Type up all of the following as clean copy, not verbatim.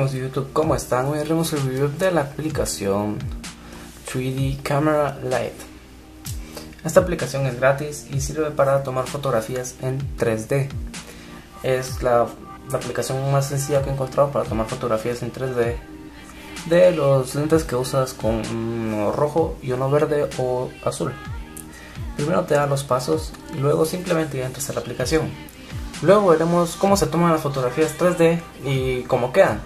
amigos de YouTube, ¿cómo están? Hoy haremos el review de la aplicación 3D Camera Lite. Esta aplicación es gratis y sirve para tomar fotografías en 3D. Es la aplicación más sencilla que he encontrado para tomar fotografías en 3D de los lentes que usas con uno rojo y uno verde o azul. Primero te da los pasos y luego simplemente entras a la aplicación. Luego veremos cómo se toman las fotografías 3D y cómo quedan.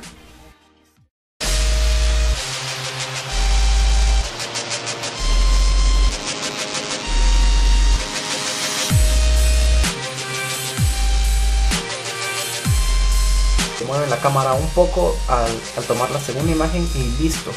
Se mueve la cámara un poco al tomar la segunda imagen y listo.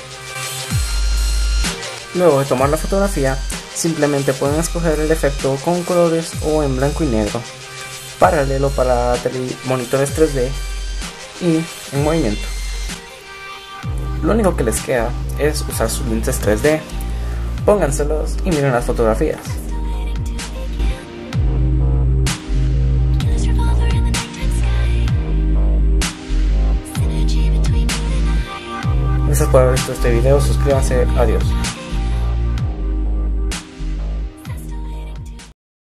Luego de tomar la fotografía, simplemente pueden escoger el efecto con colores o en blanco y negro, paralelo para monitores 3D y en movimiento. Lo único que les queda es usar sus lentes 3D. Pónganselos y miren las fotografías. Gracias por haber visto este video, suscríbanse, adiós.